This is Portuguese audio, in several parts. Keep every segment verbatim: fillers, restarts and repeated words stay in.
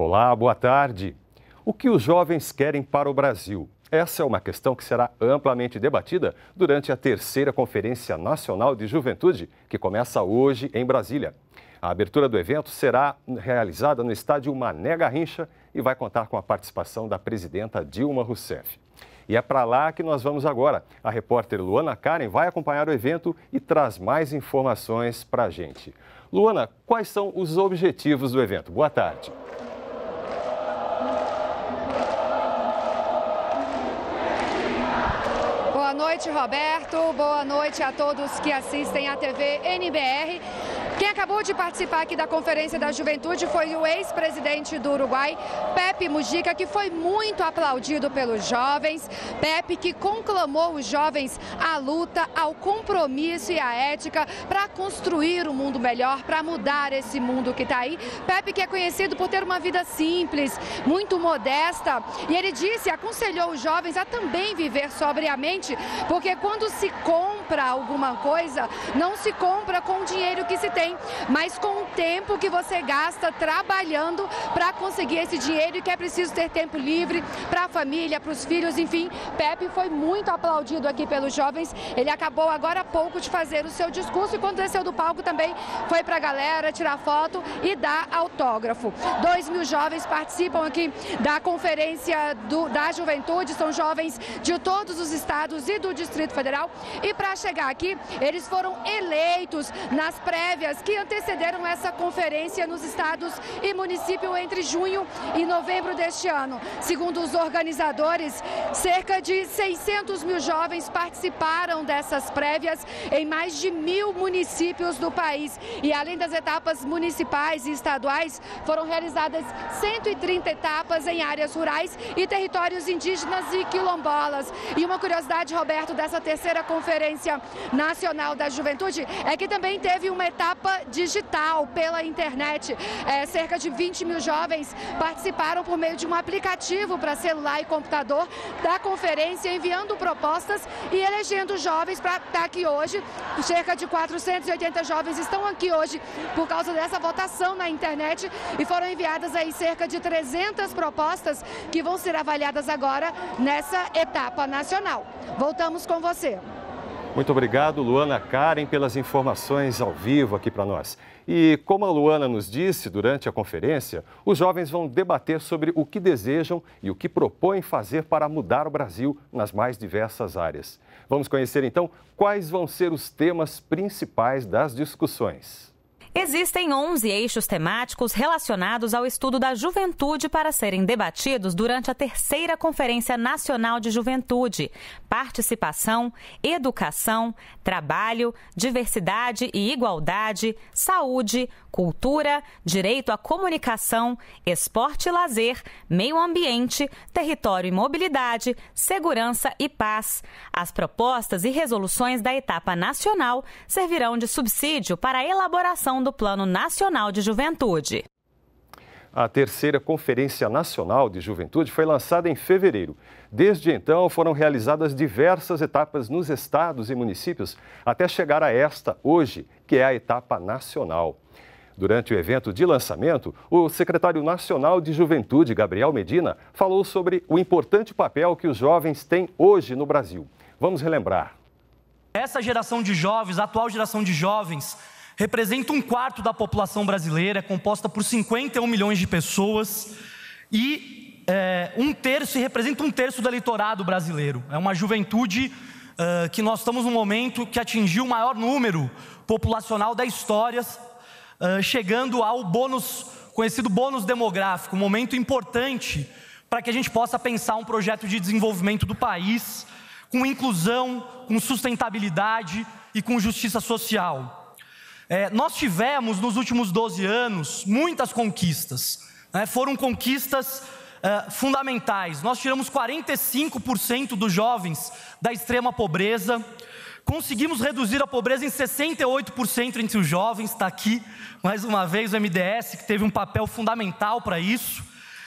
Olá, boa tarde. O que os jovens querem para o Brasil? Essa é uma questão que será amplamente debatida durante a terceira Conferência Nacional de Juventude, que começa hoje em Brasília. A abertura do evento será realizada no estádio Mané Garrincha e vai contar com a participação da presidenta Dilma Rousseff. E é para lá que nós vamos agora. A repórter Luana Karen vai acompanhar o evento e traz mais informações para a gente. Luana, quais são os objetivos do evento? Boa tarde. Boa noite, Roberto. Boa noite a todos que assistem à T V N B R. Quem acabou de participar aqui da Conferência da Juventude foi o ex-presidente do Uruguai, Pepe Mujica, que foi muito aplaudido pelos jovens. Pepe que conclamou os jovens à luta, ao compromisso e à ética para construir um mundo melhor, para mudar esse mundo que está aí. Pepe que é conhecido por ter uma vida simples, muito modesta. E ele disse, aconselhou os jovens a também viver sobriamente, porque quando se compra alguma coisa, não se compra com o dinheiro que se tem, mas com o tempo que você gasta trabalhando para conseguir esse dinheiro, e que é preciso ter tempo livre para a família, para os filhos, enfim. Pepe foi muito aplaudido aqui pelos jovens. Ele acabou agora há pouco de fazer o seu discurso e quando desceu do palco também foi para a galera tirar foto e dar autógrafo. Dois mil jovens participam aqui da Conferência do, da Juventude, são jovens de todos os estados e do Distrito Federal, e para chegar aqui eles foram eleitos nas prévias que antecederam essa conferência nos estados e município entre junho e novembro deste ano. Segundo os organizadores, cerca de seiscentos mil jovens participaram dessas prévias em mais de mil municípios do país. E além das etapas municipais e estaduais, foram realizadas cento e trinta etapas em áreas rurais e territórios indígenas e quilombolas. E uma curiosidade, Roberto, dessa terceira Conferência Nacional da Juventude é que também teve uma etapa digital pela internet. É, cerca de vinte mil jovens participaram por meio de um aplicativo para celular e computador da conferência, enviando propostas e elegendo jovens para estar aqui hoje. Cerca de quatrocentos e oitenta jovens estão aqui hoje por causa dessa votação na internet e foram enviadas aí cerca de trezentas propostas que vão ser avaliadas agora nessa etapa nacional. Voltamos com você. Muito obrigado, Luana Karen, pelas informações ao vivo aqui para nós. E como a Luana nos disse durante a conferência, os jovens vão debater sobre o que desejam e o que propõem fazer para mudar o Brasil nas mais diversas áreas. Vamos conhecer então quais vão ser os temas principais das discussões. Existem onze eixos temáticos relacionados ao estudo da juventude para serem debatidos durante a terceira Conferência Nacional de Juventude: participação, educação, trabalho, diversidade e igualdade, saúde, cultura, direito à comunicação, esporte e lazer, meio ambiente, território e mobilidade, segurança e paz. As propostas e resoluções da etapa nacional servirão de subsídio para a elaboração do Plano Nacional de Juventude. A terceira Conferência Nacional de Juventude foi lançada em fevereiro. Desde então, foram realizadas diversas etapas nos estados e municípios, até chegar a esta, hoje, que é a etapa nacional. Durante o evento de lançamento, o secretário nacional de Juventude, Gabriel Medina, falou sobre o importante papel que os jovens têm hoje no Brasil. Vamos relembrar. Essa geração de jovens, a atual geração de jovens, representa um quarto da população brasileira, é composta por cinquenta e um milhões de pessoas e é, um terço, e representa um terço do eleitorado brasileiro. É uma juventude uh, que nós estamos num momento que atingiu o maior número populacional da história, uh, chegando ao bônus, conhecido bônus demográfico, um momento importante para que a gente possa pensar um projeto de desenvolvimento do país, com inclusão, com sustentabilidade e com justiça social. É, nós tivemos, nos últimos doze anos, muitas conquistas, né? Foram conquistas uh, fundamentais. Nós tiramos quarenta e cinco por cento dos jovens da extrema pobreza, conseguimos reduzir a pobreza em sessenta e oito por cento entre os jovens. Está aqui, mais uma vez, o M D S, que teve um papel fundamental para isso.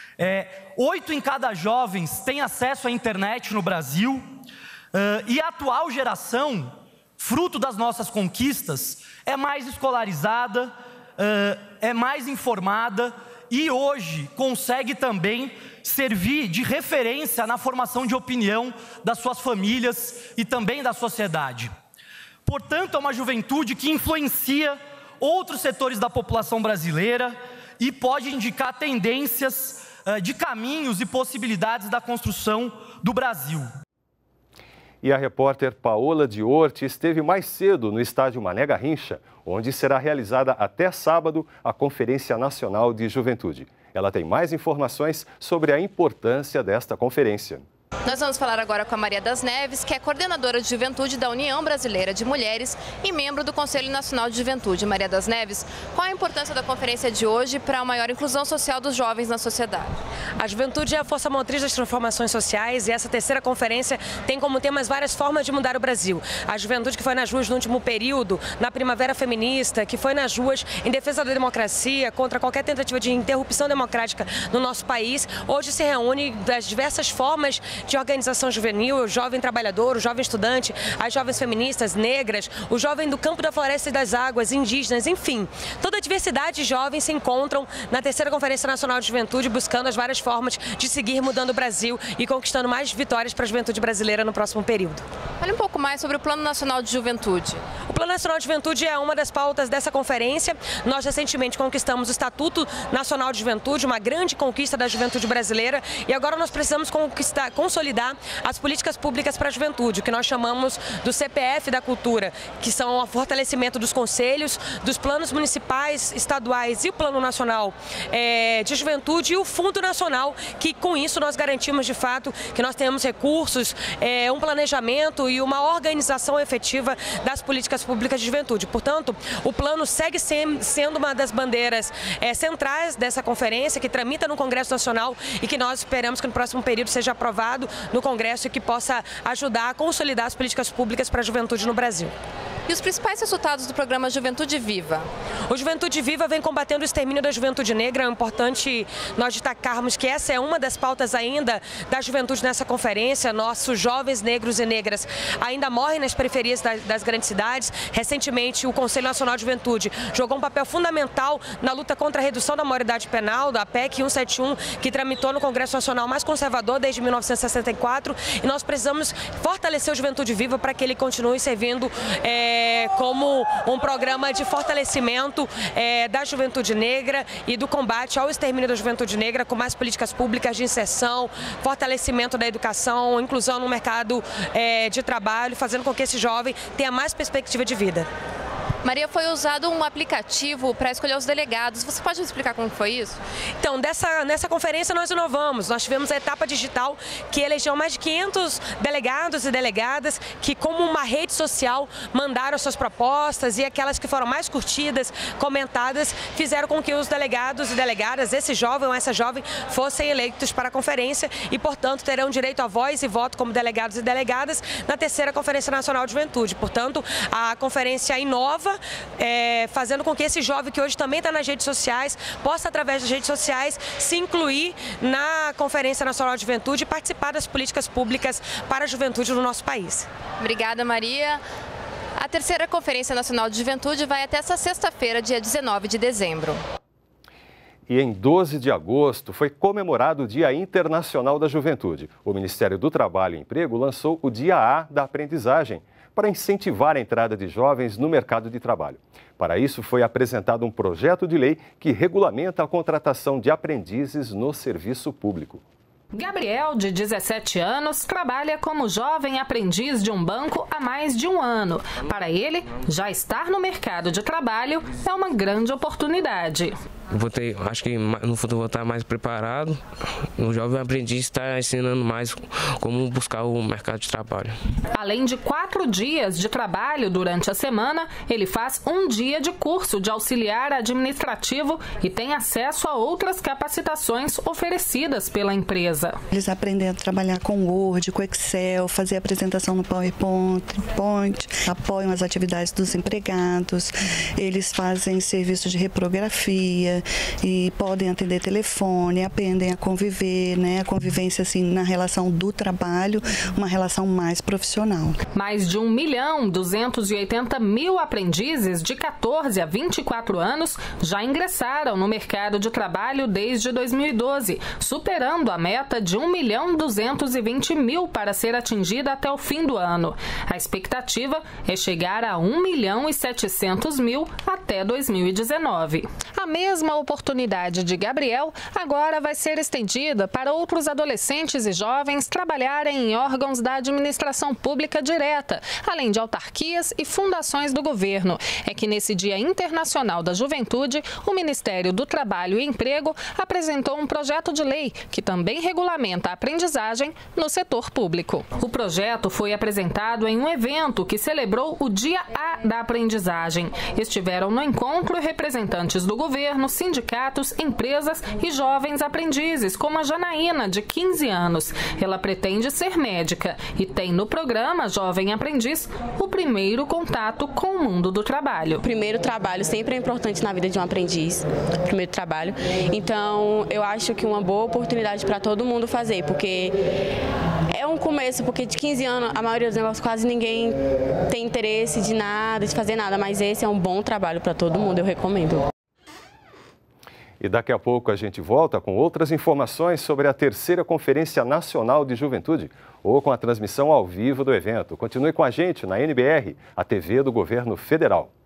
É, oito em cada jovem tem acesso à internet no Brasil, uh, e a atual geração, fruto das nossas conquistas, é mais escolarizada, é mais informada e hoje consegue também servir de referência na formação de opinião das suas famílias e também da sociedade. Portanto, é uma juventude que influencia outros setores da população brasileira e pode indicar tendências uh, de caminhos e possibilidades da construção do Brasil. E a repórter Paola Diorti esteve mais cedo no estádio Mané Garrincha, onde será realizada até sábado a Conferência Nacional de Juventude. Ela tem mais informações sobre a importância desta conferência. Nós vamos falar agora com a Maria das Neves, que é coordenadora de juventude da União Brasileira de Mulheres e membro do Conselho Nacional de Juventude. Maria das Neves, qual a importância da conferência de hoje para a maior inclusão social dos jovens na sociedade? A juventude é a força motriz das transformações sociais e essa terceira conferência tem como tema as várias formas de mudar o Brasil. A juventude que foi nas ruas no último período, na primavera feminista, que foi nas ruas em defesa da democracia, contra qualquer tentativa de interrupção democrática no nosso país, hoje se reúne das diversas formas de organização juvenil, o jovem trabalhador, o jovem estudante, as jovens feministas, negras, o jovem do campo da floresta e das águas, indígenas, enfim. Toda a diversidade de jovens se encontram na terceira Conferência Nacional de Juventude buscando as várias formas de seguir mudando o Brasil e conquistando mais vitórias para a juventude brasileira no próximo período. Fale um pouco mais sobre o Plano Nacional de Juventude. O Plano Nacional de Juventude é uma das pautas dessa conferência. Nós recentemente conquistamos o Estatuto Nacional de Juventude, uma grande conquista da juventude brasileira, e agora nós precisamos conquistar, consolidar as políticas públicas para a juventude, o que nós chamamos do C P F da cultura, que são o fortalecimento dos conselhos, dos planos municipais, estaduais e o Plano Nacional é, de Juventude e o Fundo Nacional, que com isso nós garantimos de fato que nós tenhamos recursos, é, um planejamento e uma organização efetiva das políticas públicas de juventude. Portanto, o plano segue sendo uma das bandeiras é, centrais dessa conferência, que tramita no Congresso Nacional e que nós esperamos que no próximo período seja aprovado no Congresso e que possa ajudar a consolidar as políticas públicas para a juventude no Brasil. E os principais resultados do programa Juventude Viva? O Juventude Viva vem combatendo o extermínio da juventude negra. É importante nós destacarmos que essa é uma das pautas ainda da juventude nessa conferência. Nossos jovens negros e negras ainda morrem nas periferias das, das grandes cidades. Recentemente, o Conselho Nacional de Juventude jogou um papel fundamental na luta contra a redução da maioridade penal, da P E C cento e setenta e um, que tramitou no Congresso Nacional mais conservador desde mil novecentos e sessenta e quatro. E nós precisamos fortalecer o Juventude Viva para que ele continue servindo é, como um programa de fortalecimento é, da juventude negra e do combate ao extermínio da juventude negra, com mais políticas públicas de inserção, fortalecimento da educação, inclusão no mercado é, de trabalho, fazendo com que esse jovem tenha mais perspectiva de vida. Maria, foi usado um aplicativo para escolher os delegados. Você pode me explicar como foi isso? Então, dessa, nessa conferência nós inovamos. Nós tivemos a etapa digital que elegeu mais de quinhentos delegados e delegadas que, como uma rede social, mandaram suas propostas e aquelas que foram mais curtidas, comentadas, fizeram com que os delegados e delegadas, esse jovem ou essa jovem, fossem eleitos para a conferência e, portanto, terão direito a voz e voto como delegados e delegadas na terceira Conferência Nacional de Juventude. Portanto, a conferência inova, É, fazendo com que esse jovem que hoje também está nas redes sociais possa, através das redes sociais, se incluir na Conferência Nacional de Juventude e participar das políticas públicas para a juventude no nosso país. Obrigada, Maria. A terceira Conferência Nacional de Juventude vai até essa sexta-feira, dia dezenove de dezembro. E em doze de agosto foi comemorado o Dia Internacional da Juventude. O Ministério do Trabalho e Emprego lançou o Dia A da Aprendizagem, para incentivar a entrada de jovens no mercado de trabalho. Para isso, foi apresentado um projeto de lei que regulamenta a contratação de aprendizes no serviço público. Gabriel, de dezessete anos, trabalha como jovem aprendiz de um banco há mais de um ano. Para ele, já estar no mercado de trabalho é uma grande oportunidade. Vou ter, acho que no futuro vou estar mais preparado. O jovem aprendiz está ensinando mais como buscar o mercado de trabalho. Além de quatro dias de trabalho durante a semana, ele faz um dia de curso de auxiliar administrativo e tem acesso a outras capacitações oferecidas pela empresa. Eles aprendem a trabalhar com Word, com Excel, fazer apresentação no PowerPoint, point, apoiam as atividades dos empregados, eles fazem serviço de reprografia, casa e podem atender telefone, aprendem a conviver, né? A convivência assim na relação do trabalho, uma relação mais profissional. Mais de um milhão duzentos e oitenta mil aprendizes de quatorze a vinte e quatro anos já ingressaram no mercado de trabalho desde dois mil e doze, superando a meta de um milhão duzentos e vinte mil para ser atingida até o fim do ano. A expectativa é chegar a um milhão e setecentos mil até dois mil e dezenove. A mesma oportunidade de Gabriel agora vai ser estendida para outros adolescentes e jovens trabalharem em órgãos da administração pública direta, além de autarquias e fundações do governo. É que nesse Dia Internacional da Juventude, o Ministério do Trabalho e Emprego apresentou um projeto de lei que também regulamenta a aprendizagem no setor público. O projeto foi apresentado em um evento que celebrou o Dia A da Aprendizagem. Estiveram no encontro representantes do governo, sindicatos, empresas e jovens aprendizes, como a Janaína, de quinze anos. Ela pretende ser médica e tem no programa Jovem Aprendiz o primeiro contato com o mundo do trabalho. O primeiro trabalho sempre é importante na vida de um aprendiz, o primeiro trabalho. Então, eu acho que uma boa oportunidade para todo mundo fazer, porque é um começo, porque de quinze anos, a maioria dos negócios quase ninguém tem interesse de nada, de fazer nada, mas esse é um bom trabalho para todo mundo, eu recomendo. E daqui a pouco a gente volta com outras informações sobre a terceira Conferência Nacional de Juventude ou com a transmissão ao vivo do evento. Continue com a gente na N B R, a T V do Governo Federal.